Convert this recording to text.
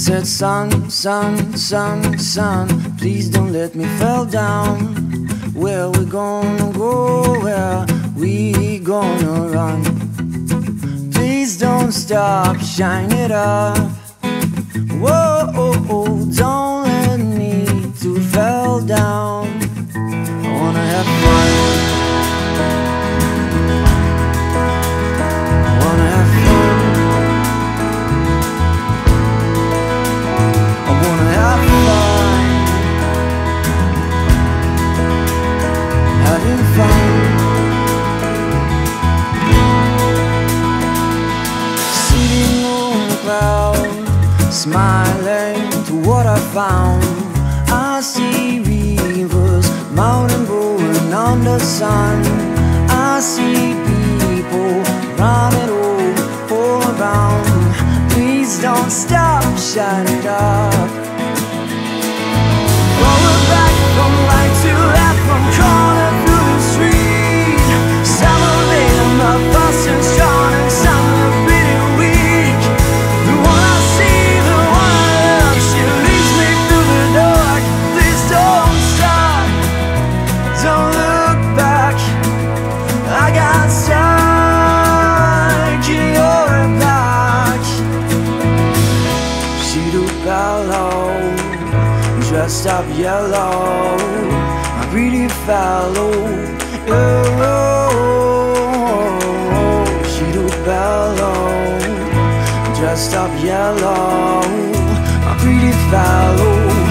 Said, son, son, son, son, please don't let me fall down. Where we gonna go, where we gonna run? Please don't stop, shine it up. Whoa, don't let me to fall down. I wanna have fun. I wanna have fun. I wanna have fun. Having fun. Sitting on the cloud, smiling to what I found. I see rivers, mountain growing on the sun. I see people running all around. Please don't stop, shine it up. Roll back from right to left, from corner through the street. Some of them are fast and strong, and some are pretty weak. The one I see, the one I love, she leads me through the dark. Please don't stop, don't look back. I got stuck in your back. She do bellow, dressed up yellow, a pretty fellow. Oh, she do bellow, dressed up yellow, a pretty fellow.